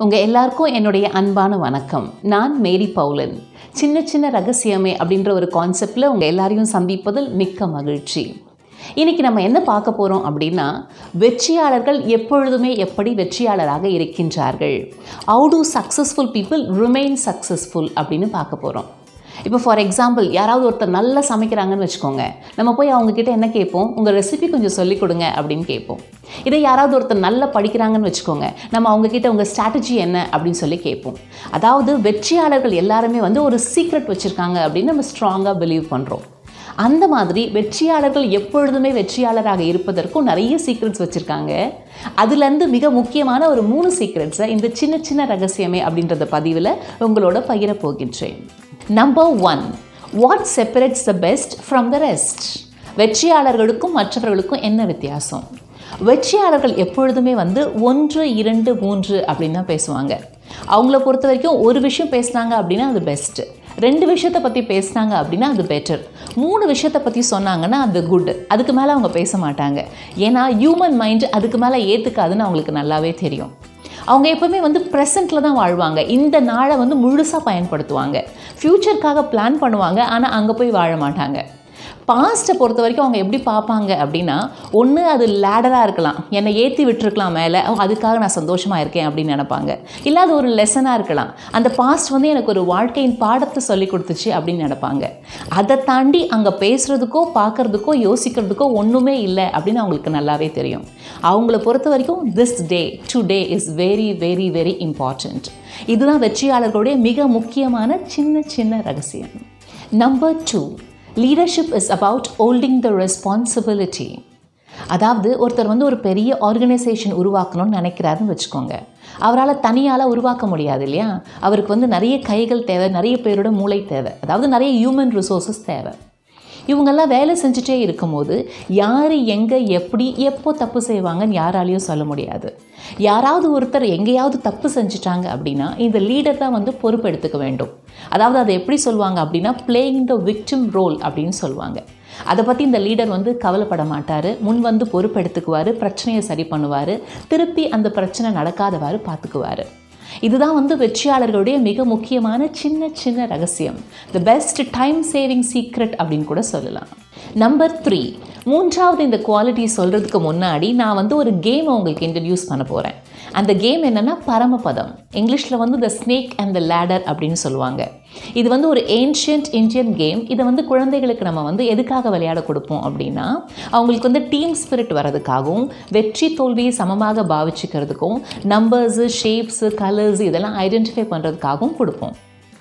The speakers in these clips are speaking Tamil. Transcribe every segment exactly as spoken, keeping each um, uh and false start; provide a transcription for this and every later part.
உங்க எல்லாருக்கும் என்னுடைய அன்பான வணக்கம். நான் மேரி பவுலின். சின்ன சின்ன ரகசியமே அப்படின்ற ஒரு கான்செப்டில் உங்கள் எல்லாரையும் சந்திப்பதில் மிக்க மகிழ்ச்சி. இன்றைக்கி நம்ம என்ன பார்க்க போகிறோம் அப்படின்னா, வெற்றியாளர்கள் எப்பொழுதுமே எப்படி வெற்றியாளராக இருக்கின்றார்கள், how to successful people remain successful அப்படின்னு பார்க்க போகிறோம். இப்போ ஃபார் எக்ஸாம்பிள், யாராவது ஒருத்தர் நல்லா சமைக்கிறாங்கன்னு வச்சுக்கோங்க, நம்ம போய் அவங்கக்கிட்ட என்ன கேட்போம், உங்கள் ரெசிபி கொஞ்சம் சொல்லிக் கொடுங்க அப்படின்னு கேட்போம். இதே யாராவது ஒருத்தர் நல்லா படிக்கிறாங்கன்னு வச்சுக்கோங்க, நம்ம அவங்கக்கிட்ட உங்கள் ஸ்ட்ராட்டஜி என்ன அப்படின்னு சொல்லி கேட்போம். அதாவது வெற்றியாளர்கள் எல்லாருமே வந்து ஒரு சீக்ரெட் வச்சுருக்காங்க அப்படின்னு நம்ம ஸ்ட்ராங்காக பிலீவ் பண்ணுறோம். அந்த மாதிரி வெற்றியாளர்கள் எப்பொழுதுமே வெற்றியாளராக இருப்பதற்கும் நிறைய சீக்ரெட்ஸ் வச்சுருக்காங்க. அதுலேருந்து மிக முக்கியமான ஒரு மூணு சீக்ரெட்ஸை இந்த சின்ன சின்ன ரகசியமே அப்படின்றத பதிவில் உங்களோட பகிர போகின்றேன். நம்பர் ஒன், what separates the best from the rest? வெற்றியாளர்களுக்கும் மற்றவர்களுக்கும் என்ன வித்தியாசம்? வெற்றியாளர்கள் எப்பொழுதுமே வந்து ஒன்று இரண்டு மூன்று அப்படின்னு தான் பேசுவாங்க. அவங்கள பொறுத்த வரைக்கும் ஒரு விஷயம் பேசுனாங்க அப்படின்னா அது பெஸ்ட்டு, ரெண்டு விஷயத்தை பற்றி பேசுனாங்க அப்படின்னா அது பெட்டர், மூணு விஷயத்தை பற்றி சொன்னாங்கன்னா அது குட். அதுக்கு மேலே அவங்க பேச மாட்டாங்க. ஏன்னா ஹியூமன் மைண்ட் அதுக்கு மேலே ஏற்றுக்காதுன்னு அவங்களுக்கு நல்லாவே தெரியும். அவங்க எப்போவுமே வந்து ப்ரெசண்ட்டில் தான் வாழ்வாங்க. இந்த நாளை வந்து முழுசாக பயன்படுத்துவாங்க. ஃப்யூச்சருக்காக பிளான் பண்ணுவாங்க, ஆனால் அங்கே போய் வாழ மாட்டாங்க. பாஸ்ட்டை பொறுத்த வரைக்கும் அவங்க எப்படி பார்ப்பாங்க அப்படின்னா, ஒன்று அது லேடராக இருக்கலாம், என்னை ஏற்றி விட்டுருக்கலாம் மேலே, அதுக்காக நான் சந்தோஷமாக இருக்கேன் அப்படின்னு நினைப்பாங்க. இல்லை அது ஒரு லெசனாக இருக்கலாம், அந்த பாஸ்ட் வந்து எனக்கு ஒரு வாழ்க்கையின் பாடத்தை சொல்லி கொடுத்துச்சு அப்படின்னு நினைப்பாங்க. அதை தாண்டி அங்கே பேசுகிறதுக்கோ பார்க்குறதுக்கோ யோசிக்கிறதுக்கோ ஒன்றுமே இல்லை அப்படின்னு அவங்களுக்கு நல்லாவே தெரியும். அவங்கள பொறுத்த வரைக்கும் this day today is very very very important. இதுதான் வெற்றியாளர்களுடைய மிக முக்கியமான சின்ன சின்ன ரகசியம். Number two, leadership is about holding the responsibility. அதாவது ஒருத்தர் வந்து ஒரு பெரிய ஆர்கனைசேஷன் உருவாக்கணும்னு நினைக்கிறாருன்னு வச்சுக்கோங்க. அவரால் தனியால் உருவாக்க முடியாது இல்லையா? அவருக்கு வந்து நிறைய கைகள் தேவை, நிறைய பேரோட மூளை தேவை, அதாவது நிறைய ஹியூமன் ரிசோர்ஸஸ் தேவை. இவங்கெல்லாம் வேலை செஞ்சுட்டே இருக்கும்போது யார் எங்கே எப்படி எப்போ தப்பு செய்வாங்கன்னு யாராலையும் சொல்ல முடியாது. யாராவது ஒருத்தர் எங்கேயாவது தப்பு செஞ்சுட்டாங்க அப்படின்னா இந்த லீடர் தான் வந்து பொறுப்பு எடுத்துக்க வேண்டும். அதாவது அதை எப்படி சொல்லுவாங்க அப்படின்னா, பிளேயிங் த விக்டிம் ரோல் அப்படின்னு சொல்லுவாங்க. அதை பற்றி இந்த லீடர் வந்து கவலைப்பட மாட்டார், முன் வந்து பொறுப்பு எடுத்துக்குவார், பிரச்சனையை சரி பண்ணுவார், திருப்பி அந்த பிரச்சனை நடக்காதவாறு பார்த்துக்குவார். இதுதான் வந்து வெற்றியாளர்களுடைய மிக முக்கியமான சின்ன சின்ன ரகசியம், the best time saving secret அப்படின்னு கூட சொல்லலாம். நம்பர் த்ரீ, மூன்றாவது இந்த குவாலிட்டி சொல்கிறதுக்கு முன்னாடி நான் வந்து ஒரு கேமை உங்களுக்கு இன்ட்ரடியூஸ் பண்ண போகிறேன். அந்த கேம் என்னென்னா பரமபதம். இங்கிலீஷில் வந்து the snake and the ladder அப்படின்னு சொல்லுவாங்க. இது வந்து ஒரு ஏன்ஷியன்ட் இந்தியன் கேம். இதை வந்து குழந்தைகளுக்கு நம்ம வந்து எதுக்காக விளையாட கொடுப்போம் அப்படின்னா, அவங்களுக்கு வந்து டீம் ஸ்பிரிட் வர்றதுக்காகவும், வெற்றி தோல்வியை சமமாக பாவிச்சுக்கிறதுக்கும், நம்பர்ஸு ஷேப்ஸு கலர்ஸ் இதெல்லாம் ஐடென்டிஃபை பண்ணுறதுக்காகவும் கொடுப்போம்.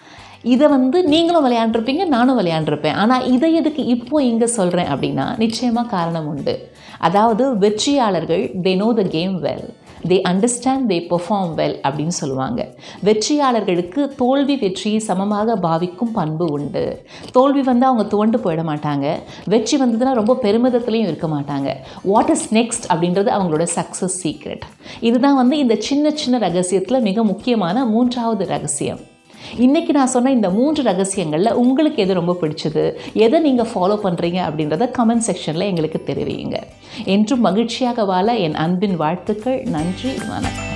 இதை வந்து நீங்களும் விளையாண்டுருப்பீங்க, நானும் விளையாண்டுருப்பேன். ஆனால் இதை எதுக்கு இப்போ இங்கே சொல்கிறேன் அப்படின்னா, நிச்சயமாக காரணம் உண்டு. அதாவது வெற்றியாளர்கள் they know the game well, they understand, they perform well அப்படின்னு சொல்லுவாங்க. வெற்றியாளர்களுக்கு தோல்வி வெற்றியை சமமாக பாவிக்கும் பண்பு உண்டு. தோல்வி வந்து அவங்க துவண்டு போயிட மாட்டாங்க, வெற்றி வந்ததுன்னா ரொம்ப பெருமிதத்துலேயும் இருக்க மாட்டாங்க. வாட் இஸ் நெக்ஸ்ட் அப்படின்றது அவங்களோட சக்ஸஸ் சீக்ரெட். இதுதான் வந்து இந்த சின்ன சின்ன ரகசியத்தில் மிக முக்கியமான மூன்றாவது ரகசியம். இன்றைக்கி நான் சொன்ன இந்த மூன்று ரகசியங்களில் உங்களுக்கு எது ரொம்ப பிடிச்சது, எதை நீங்கள் ஃபாலோ பண்ணுறீங்க அப்படின்றத கமெண்ட் செக்ஷனில் எங்களுக்கு தெரிவிங்க. என்றும் மகிழ்ச்சியாக வாழ என் அன்பின் வாழ்த்துக்கள். நன்றி, வணக்கம்.